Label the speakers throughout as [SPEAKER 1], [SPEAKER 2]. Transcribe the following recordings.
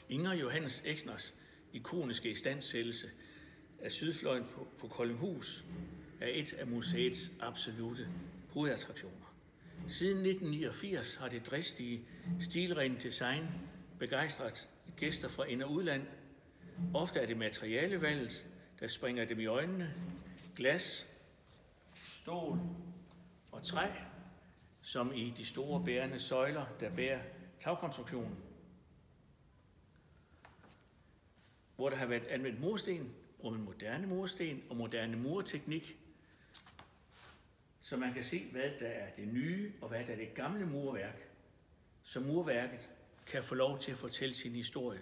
[SPEAKER 1] Inger Johannes Exners ikoniske istandsættelse af sydfløjen på Koldinghus er et af museets absolute hovedattraktioner. Siden 1989 har det dristige, stilrene design begejstret gæster fra ind- og udland. Ofte er det materialevalget, der springer dem i øjnene: glas, stål og træ, som i de store bærende søjler, der bærer tagkonstruktionen. Hvor der har været anvendt mursten, bruger man moderne mursten og moderne murteknik, så man kan se, hvad der er det nye og hvad der er det gamle murværk, så murværket kan få lov til at fortælle sin historie.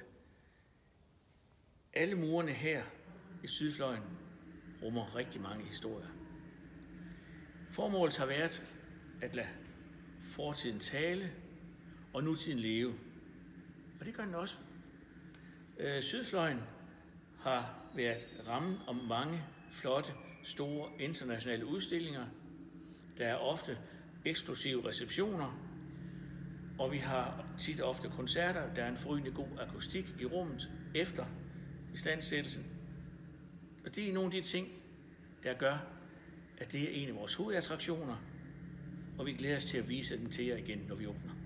[SPEAKER 1] Alle murene her i sydfløjen rummer rigtig mange historier. Formålet har været at lade fortiden tale og nutiden leve, og det gør den også. Sydfløjen har været rammen om mange flotte, store internationale udstillinger. Der er ofte eksklusive receptioner, og vi har tit og ofte koncerter. Der er en forrygende god akustik i rummet efter istandsættelsen. Og det er nogle af de ting, der gør, at det er en af vores hovedattraktioner, og vi glæder os til at vise den til jer igen, når vi åbner.